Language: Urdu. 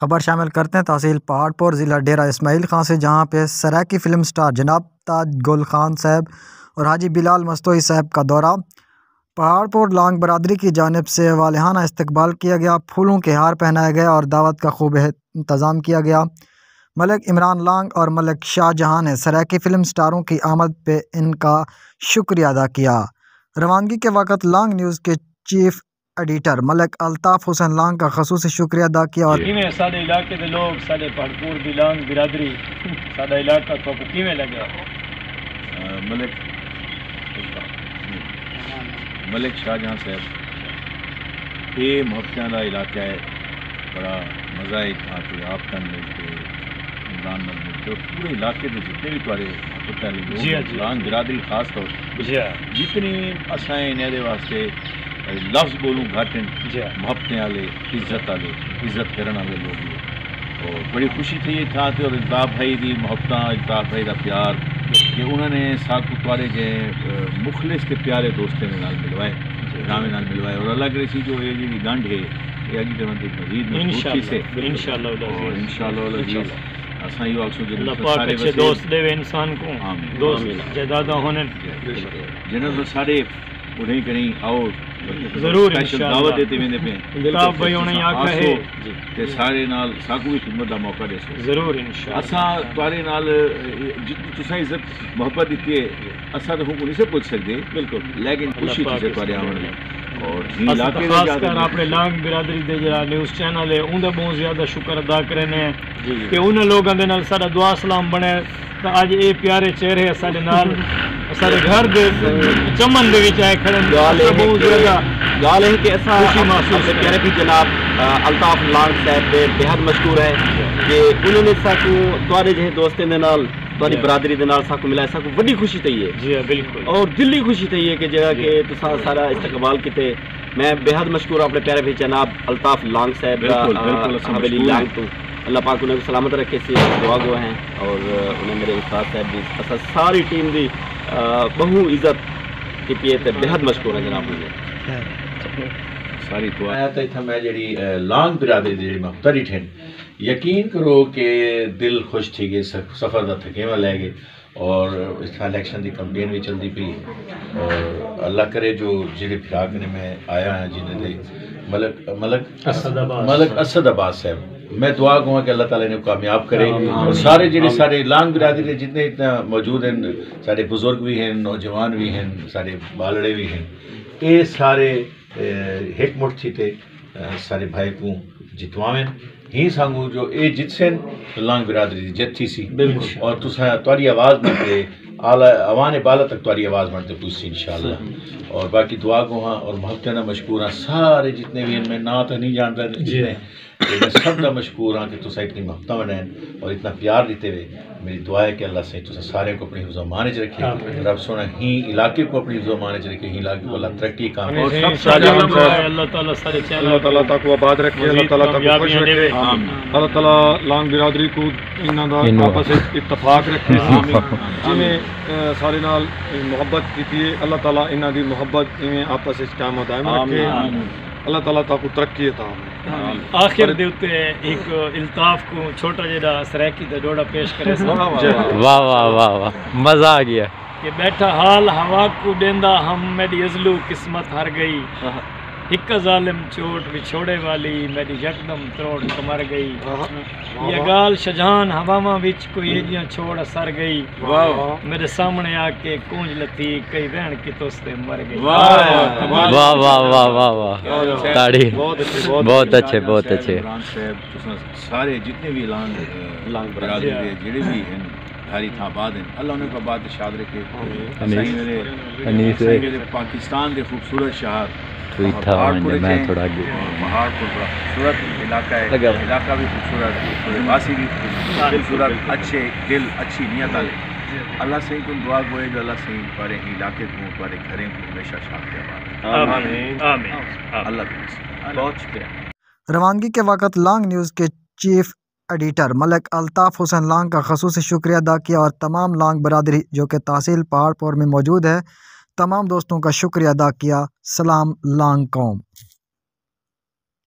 خبر شامل کرتے ہیں تحصیل پہاڑ پور ضلع ڈیرہ اسماعیل خان سے، جہاں پہ سرائیکی فلم سٹار جناب تاج گل خان صاحب اور حاجی بلال مستوئی صاحب کا دورہ پہاڑ پور لانگ برادری کی جانب سے والہانہ استقبال کیا گیا، پھولوں کے ہار پہنائے گئے اور دعوت کا خوب انتظام کیا گیا۔ ملک عمران لانگ اور ملک شاہ جہاں نے سرائیکی فلم سٹاروں کی آمد پہ ان کا شکریہ ادا کیا۔ روانگی کے وقت لانگ نیوز کے چیف ایڈیٹر ملک الطاف حسین لانگ کا خصوصی شکریہ ادا کیا اور سارے علاقے کے لوگ سارے پہاڑپور دی لانگ برادری سارا علاقہ تو کیویں لگا؟ ملک شاہ جہاں صاحب یہ محفتیاں کا علاقہ ہے، بڑا مزہ ہے اتنا کہ آپ کا مل کے عمران مل کے پورے علاقے میں جتنے بھی تھوڑے محبت والے لوگ لانگ برادری خاص طور جتنی اسائیں انہیں واسطے لفظ بولوں گھٹ ہیں، محبتیں والے عزت کرنے والے لوگ اور بڑی خوشی تھی یہ تھا اور الطاف بھائی دی محبت، الطاف بھائی دا پیار کہ انہوں نے ساتھ تھوڑے جے مخلص کے پیارے دوستوں کے نال ملوائے، رامے نال ملوائے اور اللہ کرے سی جو یہ جی گنڈ ہے یہ اگی تے مزید مضبوطی سے انشاءاللہ العزیز اساں یہ آکسو جو اللہ پاک اچھے دوست دے انسان کو دوست جدادہ ہونے جنہوں سارے انہیں کریں آؤ ضرور دعوت دیتے میں پہ الطاف بھائی انہیں آکھا ہے کہ سارے نال ساکو بھی خدمت دا موقع دے سو ضرور انشاءاللہ اساں تارے نال جتنی تساں عزت محبت دیتی ہے اساں تو نہیں سے پوچھ سکتے بالکل، لیکن خوشی تھی تارے آمن اور علاقے خاص کر اپنے لانگ برادری دے جڑا نیوز چینل ہے اون دا بہت زیادہ شکر ادا کرنے ہیں کہ انہاں لوگاں دے نال سارا دعا سلام بنے تو اج اے پیارے چہرے سارے نال سارے گھر دے چمن دے وچ آئے کھڑے بہت زیادہ گال ہے کہ ایسا اپنے پیارے بھی جناب الطاف لانگ صاحب دے بہت مشکور ہے کہ انہوں نے ساکو تھوڑے جہے دوستوں دے نال تھوڑی برادری دے نال ساکو ملا، ساکو بڑی خوشی تھی ہے جی بالکل اور دلی خوشی تھی ہے کہ جگہ کہ تساں سارا استقبال کیتے۔ میں بہت مشکور اپنے پیارے بھی جناب الطاف لانگ صاحب دا حویلی لانگ تو اللہ پاک انہیں سلامت رکھے سی دعا گو ہیں اور انہیں میرے استاد صاحب بھی ساری ٹیم دی بہو عزت کی تے بہت مشکور ہے جناب مجھے ساری دعا آیا تھا میں جڑی لانگ برادری دی محتری ٹھن یقین کرو کہ دل خوش تھی گئے، سفر دا تھکیواں لے گئے اور اس طرح الیکشن دی کمپین بھی چلتی پی اور اللہ کرے جو جڑے فراق نے میں آیا ہیں جنہیں دے ملک اسد آباد صاحب، میں دعا گوا کہ اللہ تعالیٰ نے کامیاب کرے اور سارے جڑے سارے لانگ برادری جتنے اتنا موجود ہیں، سارے بزرگ بھی ہیں، نوجوان بھی ہیں، سارے بالڑے بھی ہیں، یہ سارے ایک مٹھ تھی تے سارے بھائی کو جتواویں ہی سانگو جو اے جت سین لانگ برادری دی جت تھی سی اور تاری آواز بنتے اوان بالا تک تاری آواز بنتے پوچھ سی انشاءاللہ اور باقی دعا کو ہاں اور محبتنا مشکور ہیں سارے جتنے بھی ان میں نا تو نہیں جانتا جتنے میں سب کا مشکور ہاں کہ تسا اتنی محبتہ بنائیں اور اتنا پیار دیتے ہوئے میری دعا ہے کہ اللہ سے تسا سارے کو اپنی حفظ و امان وچ رکھے، رب سونا ہی علاقے کو اپنی حفظ و امان وچ رکھے، ہی علاقے کو اللہ ترقی کام اور سب اللہ تعالیٰ سارے اللہ تعالیٰ تک آباد رکھے، اللہ تعالیٰ تک خوش رکھے، اللہ تعالیٰ لانگ برادری کو انہاں دا آپس اتفاق رکھے، جویں سارے نال محبت کیتی ہے اللہ تعالیٰ انہاں دی محبت ایویں آپس وچ قائم و دائم رکھے، اللہ تعالیٰ تک ترقی عطا فرمائے۔ آخر دے اتے ایک الطاف کو چھوٹا جڑا سرائیکی دا ڈوڑا پیش کرے واہ واہ واہ واہ مزہ آ گیا کہ بیٹھا حال ہوا کو دیندا ہم میری ازلو قسمت ہر گئی، ایک ظالم چوٹ بچھوڑے والی میری یکدم تروڑ کمر گئی، یہ گال شجہان ہواواں وچ کوئی ایجیاں چھوڑ اثر گئی، میرے سامنے آ کے کونج لتی کئی بہن کی توستے مر گئی۔ واہ واہ واہ واہ واہ تاڑی بہت اچھے بہت اچھے۔ سارے جتنے بھی لانگ برادری دے جڑے بھی ہیں ہری تھا آباد ہیں، اللہ انہیں کو آباد شاد رکھے۔ میرے پاکستان کے خوبصورت شہر پہاڑ پور خوبصورت علاقہ ہے، علاقہ بھی خوبصورت، واسی بھی خوبصورت، اچھے دل اچھی نیت والے، اللہ سے کو دعا گوئے جو اللہ سے پارے علاقے کو پارے گھریں کو ہمیشہ شاد دیا اللہ بہت شکریہ۔ روانگی کے وقت لانگ نیوز کے چیف ایڈیٹر ملک الطاف حسین لانگ کا خصوصی شکریہ ادا کیا اور تمام لانگ برادری جو کہ تحصیل پہاڑ پور میں موجود ہے تمام دوستوں کا شکریہ ادا کیا۔ سلام لانگ قوم۔